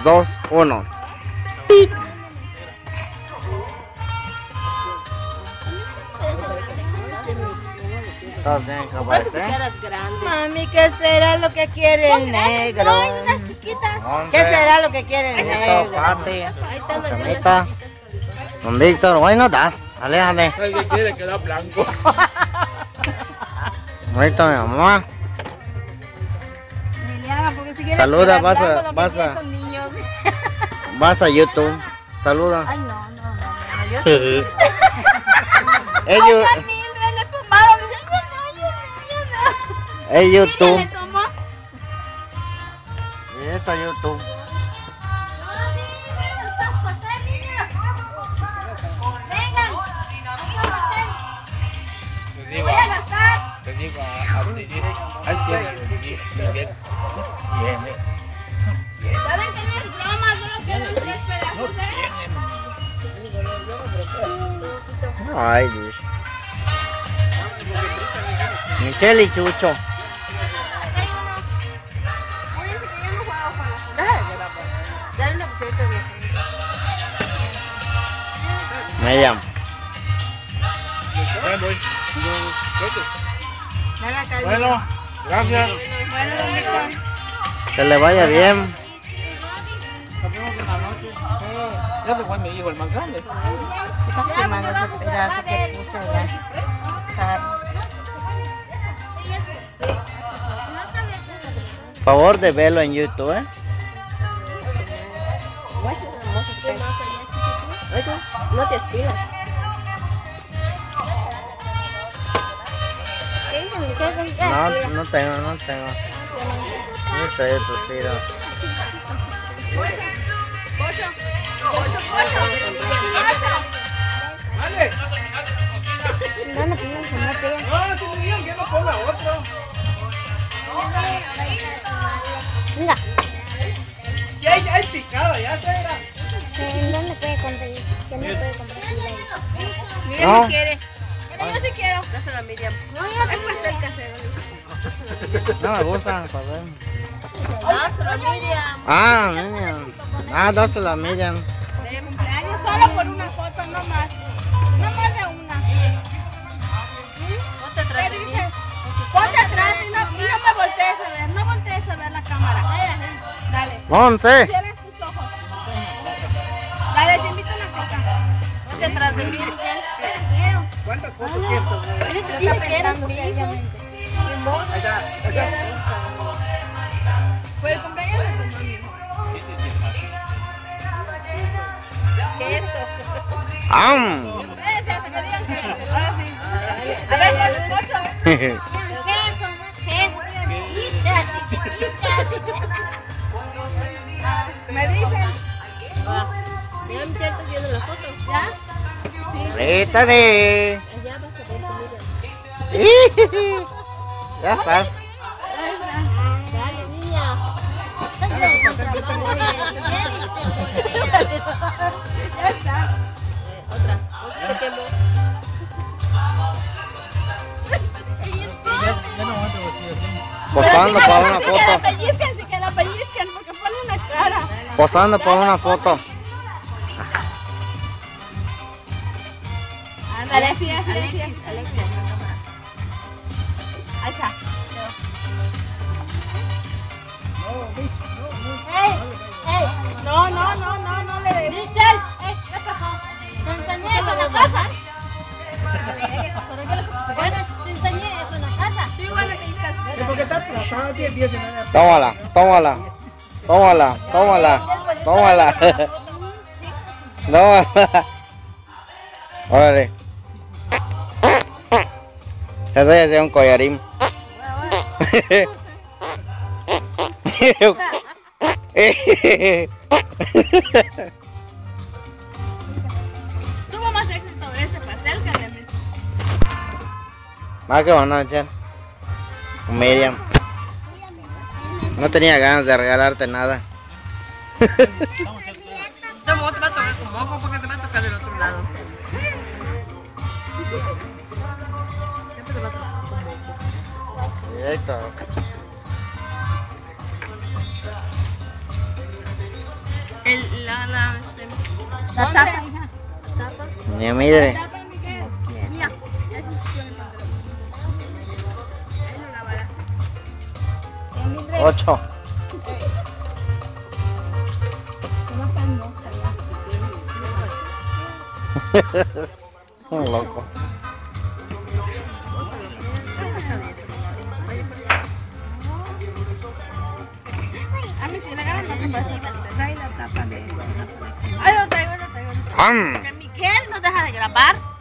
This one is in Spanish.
3, 2, 1. Todos tienen que aparecer. Mami, ¿qué será lo que quiere el negro? ¿Qué será lo que quiere el negro? Ahí está. Don Víctor, hoy no das. Aléjate. El que quiere quedar blanco. Ahorita mi mamá. Saluda, vas a YouTube. Saluda. Ay, no. Ellos. Es YouTube. Y esto es YouTube. Te digo a dirigir al cielo. ¿Saben que no es broma? Solo tienen 3 pedazos, Ay, Dios. Michelle y Chucho. Dale una cucharita de Miriam. Bueno, gracias. Que le vaya bien. Ya se fue mi hijo, el más grande. Estás quemando ese pedazo que puse allá. Favor de verlo en YouTube, ¿eh? No te estiras. No tengo. No sé de tus tiros. Venga. Ya hay picada, ya será. ¿En dónde puede conseguir? ¿Quién no puede comprar? No. Quiere. Pero yo sí quiero. Dáselo a Miriam. No, es pastel casero. No me gustan, para ver. Dáselo a Miriam. Dáselo a Miriam. De cumpleaños solo por una foto, no más. No más de una. Ponte atrás de mí. Ponte atrás y no me voltees a ver. No voltees a ver la cámara. Dale. Monse. Cierra tus ojos. Dale, te invito a una coca. Ponte atrás de mí, Miguel. ¿Cuántas fotos quieres? Sí, pensando seriamente. Fue el cumpleaños de tu mami. ¿Qué es esto? Ahora sí. A ver, ocho. Me dicen. Ya me está haciendo la foto. ¿Ya? Rétale. Ya vas a ver tu video. Ya estás. Dale, niña. Ya está. Otra. Posando para una foto. Que la pellizquen porque pone una cara. Posando para una foto. Ándale, así. Ahí está. No le dé. Michelle, ¿qué pasó? ¿Te enseñé eso en la casa? ¿Te enseñé eso en la casa? Sí, bueno, Porque está atrasada, tiene 19. Tómala. Órale. Te voy a hacer un collarín. Tuvo más éxito ese pastel que el de mí. Más que van a echar. Miriam. No tenía ganas de regalarte nada. Te voy a tocar con ojo porque te va a tocar del otro lado. Siempre te va a tocar con ojo. Directo. La tapa, hija. Ni mire. Mira. 8. Un loco. A mí si le agarran las tapacitas, te trae la tapa de... Ay, lo traigo. ¡Am! Que Miguel no deja de grabar.